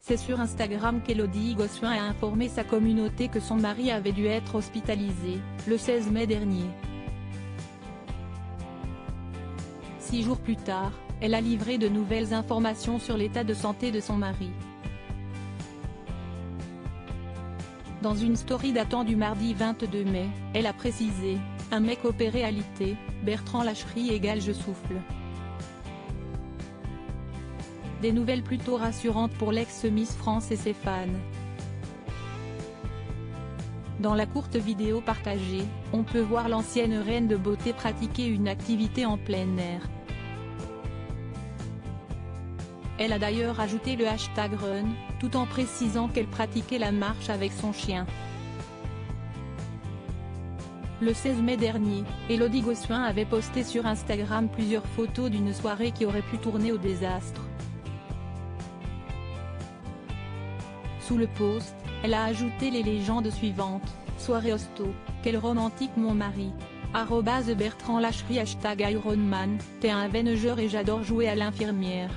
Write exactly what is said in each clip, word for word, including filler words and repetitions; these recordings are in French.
C'est sur Instagram qu'Élodie Gossuin a informé sa communauté que son mari avait dû être hospitalisé, le seize mai dernier. Six jours plus tard, elle a livré de nouvelles informations sur l'état de santé de son mari. Dans une story datant du mardi vingt-deux mai, elle a précisé « Un mec opéré alité, Bertrand Lacherie égale je souffle ». Des nouvelles plutôt rassurantes pour l'ex-Miss France et ses fans. Dans la courte vidéo partagée, on peut voir l'ancienne reine de beauté pratiquer une activité en plein air. Elle a d'ailleurs ajouté le hashtag Run, tout en précisant qu'elle pratiquait la marche avec son chien. Le seize mai dernier, Élodie Gossuin avait posté sur Instagram plusieurs photos d'une soirée qui aurait pu tourner au désastre. Sous le post, elle a ajouté les légendes suivantes, soirée hosto, quel romantique mon mari, arrobase Bertrand Lacherie hashtag Ironman, t'es un vengeur et j'adore jouer à l'infirmière.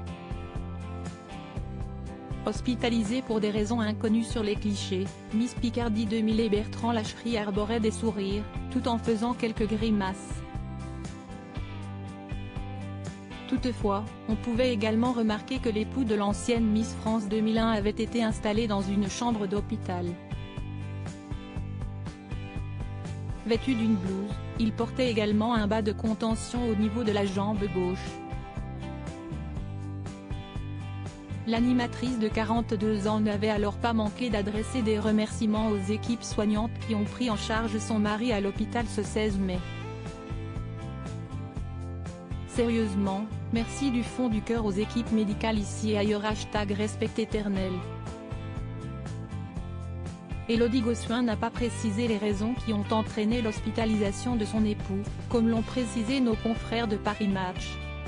Hospitalisée pour des raisons inconnues sur les clichés, Miss Picardie deux mille et Bertrand Lacherie arborait des sourires, tout en faisant quelques grimaces. Toutefois, on pouvait également remarquer que l'époux de l'ancienne Miss France deux mille un avait été installé dans une chambre d'hôpital. Vêtu d'une blouse, il portait également un bas de contention au niveau de la jambe gauche. L'animatrice de quarante-deux ans n'avait alors pas manqué d'adresser des remerciements aux équipes soignantes qui ont pris en charge son mari à l'hôpital ce seize mai. Sérieusement, merci du fond du cœur aux équipes médicales ici et ailleurs hashtag respect éternel. Élodie Gossuin n'a pas précisé les raisons qui ont entraîné l'hospitalisation de son époux, comme l'ont précisé nos confrères de Paris Match.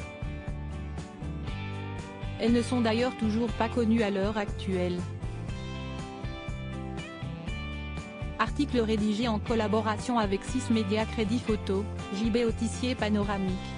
Elles ne sont d'ailleurs toujours pas connues à l'heure actuelle. Article rédigé en collaboration avec six médias Crédit Photo, J B Autissier Panoramique.